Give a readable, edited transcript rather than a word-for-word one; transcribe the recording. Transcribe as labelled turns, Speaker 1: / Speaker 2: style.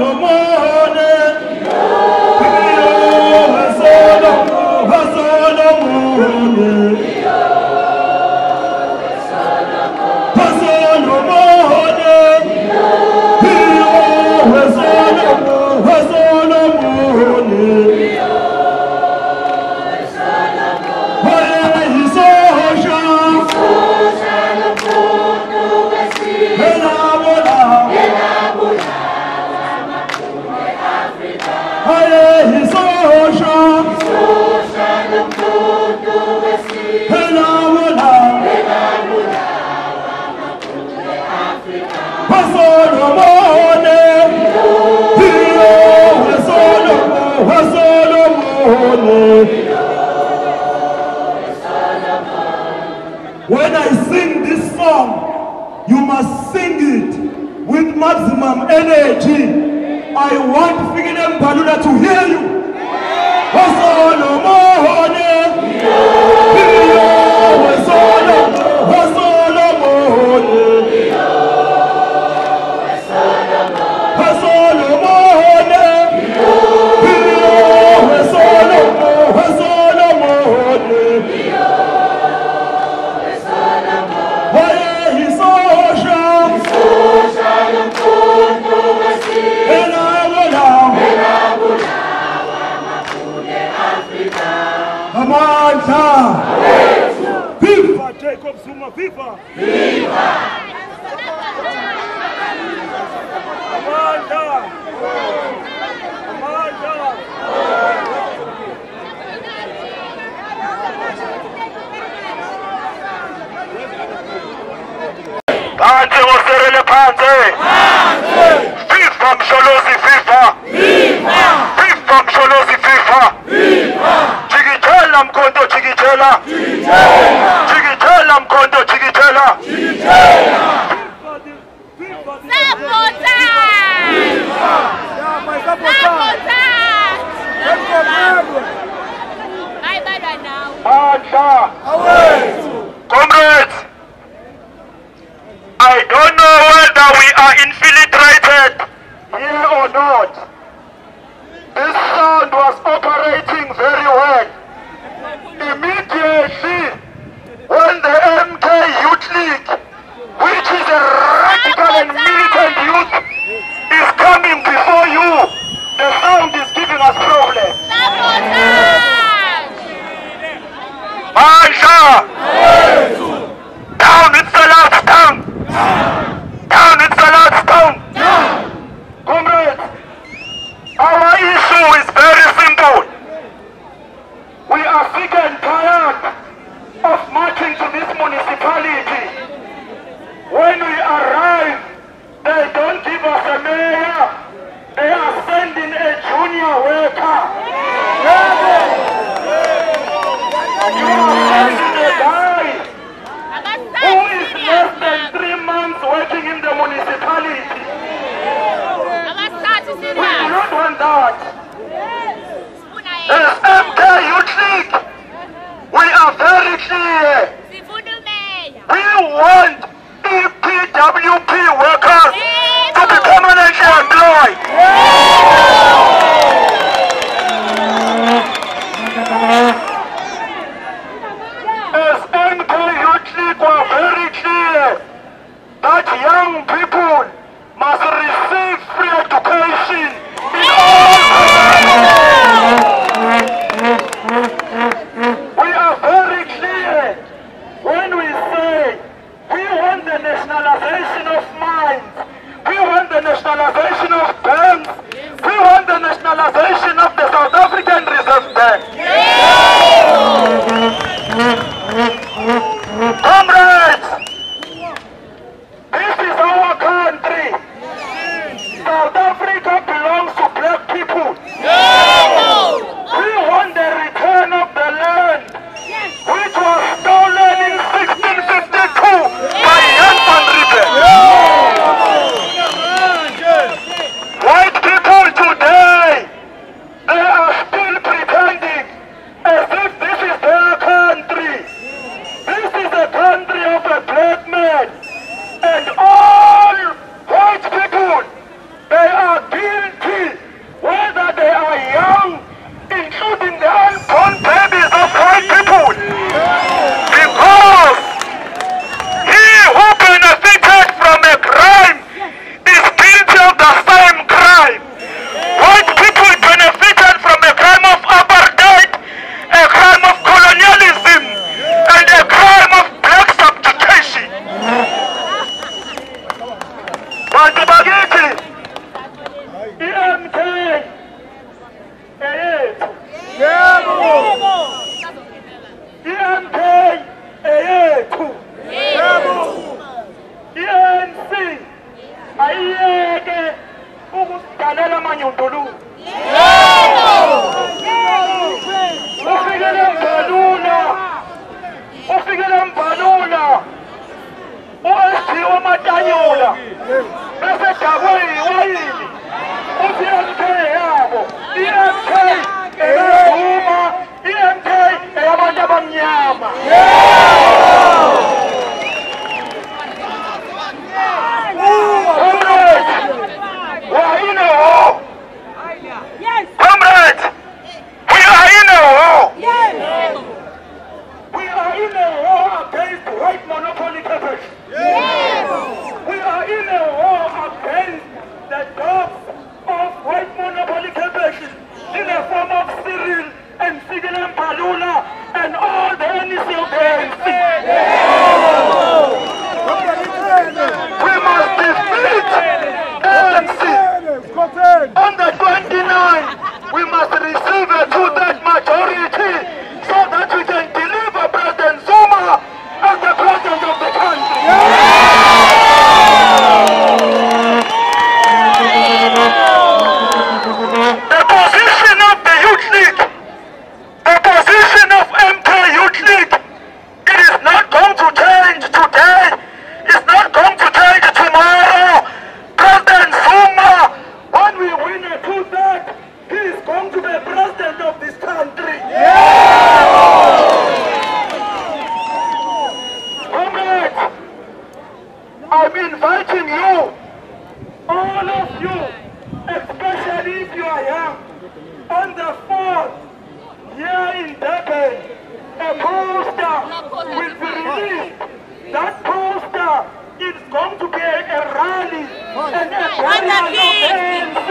Speaker 1: When I sing this song, you must sing it with maximum energy. I want Figinem Balula to hear you. Viva Jacob Zuma, viva! Viva! Amanda! Amanda! Phansi ngoserele phansi! Viva Msholozi, viva! Viva! Viva Msholozi, viva! Viva! Jikijela mkhonto, jikijela! Jikijela mkhonto, jikijela! Comrades, I don't know whether we are infiltrated here or not. This sound was operating very well. Immediately, when the MK Youth League, which is a radical and militant youth, is coming before you, the sound is giving us problems. Mansha! Down with Salat's tongue! Down with Salat's tongue! Comrades, our issue is very simple. We are sick and tired of marching to this municipality. When we arrive, they don't give us a mayor. They are sending a junior worker. You are sending a guy who is less than 3 months working in the municipality. We do not want that. As MK Youth League, we are very clear. We want EPWP workers to be permanently employed. As MK Youth League, we are very clear that young people must receive free education in all. We are very clear when we say we want the nationalization of mines, we want the nationalization of banks, we want the nationalization of the South African Reserve Bank. Comrades, this is our country. South Africa belongs to black people. We want the return of the land, which was stolen in 1652 by Jan van Riebeeck. Dalela Manyundulu. Ufikele Mbalula. U-SGO Matanyula. Bese dabwe yiwayini. UTMK yabo. IMK eyavuma. IMK eyabantu abamnyama. Comrades, we are in a war.
Speaker 2: Yes.
Speaker 1: Comrades, we are in a war.
Speaker 2: Yes.
Speaker 1: We are in a war against white monopoly capitalism.
Speaker 2: Yes.
Speaker 1: We are in a war against the dogs of white monopoly capitalism in the form of Cyril and Sigel Mbalula and all the NEC of the ANC. We must defeat ANC. On the 29th, we must receive a 2/3 majority so that we can deliver President Zuma as the president of the country. The position of the Youth League, the position of MK Youth League, it is not going to change today, it's not going to change tomorrow. President Zuma, when we win a 2/3, he is going to be president of this country. Comrades, I'm inviting you, all of you, especially if you are young, on the 4th, here in Durban, a poster will be released. That poster is going to be a rally and a burial of ANC.